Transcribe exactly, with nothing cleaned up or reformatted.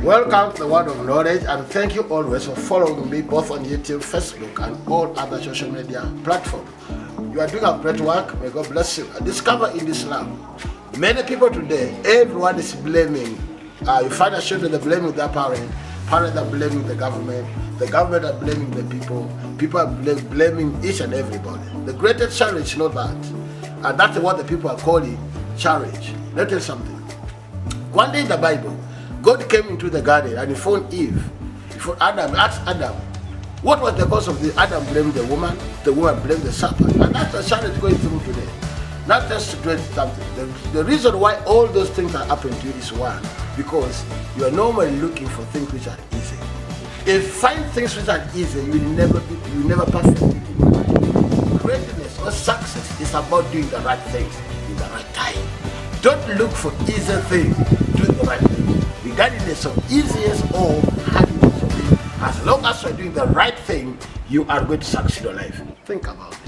Welcome to the Word of Knowledge, and thank you always for following me both on YouTube, Facebook, and all other social media platforms. You are doing a great work. May God bless you. Discover in Islam, many people today, everyone is blaming. Uh, you find a children they're blaming their parent, parents are blaming the government, the government are blaming the people, people are bl blaming each and everybody. The greatest challenge is not that, and that's what the people are calling challenge. Let me tell you something. One day in the Bible, God came into the garden and he found Eve. He found Adam, asked Adam, what was the cause of the Adam blamed the woman, the woman blamed the serpent, and that's the challenge going through today. Not just to do something. The, the reason why all those things are happening to you is one, because you are normally looking for things which are easy. If you find things which are easy, you will never be, you will never perfect it. Greatness or success is about doing the right things in the right time. Don't look for easy things, do the right thing. Regardless of easiest or hardness of it, as long as you're doing the right thing, you are going to succeed in life. Think about it.